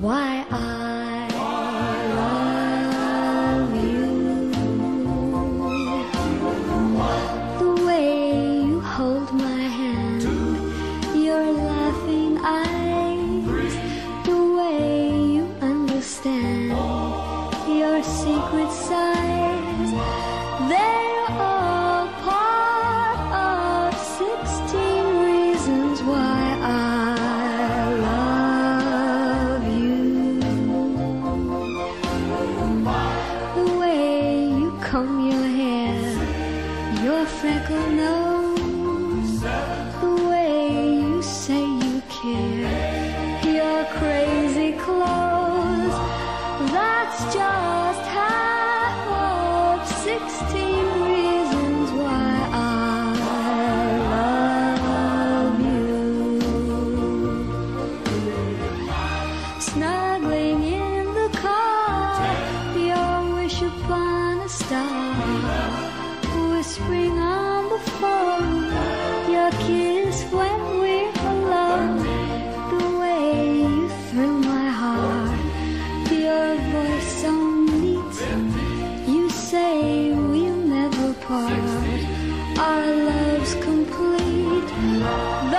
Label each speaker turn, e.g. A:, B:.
A: why I love you. The way you hold my hand, your laughing eyes, the way you understand your secret sighs, they're all part of 16 reasons why I love you. The way you comb your hair, your freckled nose, the way you say you care, your crazy clothes, that's just half of 16 reasons why I love you. Snuggling in the car, your wish upon a star, whispering on the phone, your kiss when we're alone, the way you thrill my heart, your voice so neat, you say we'll never part, our love's complete.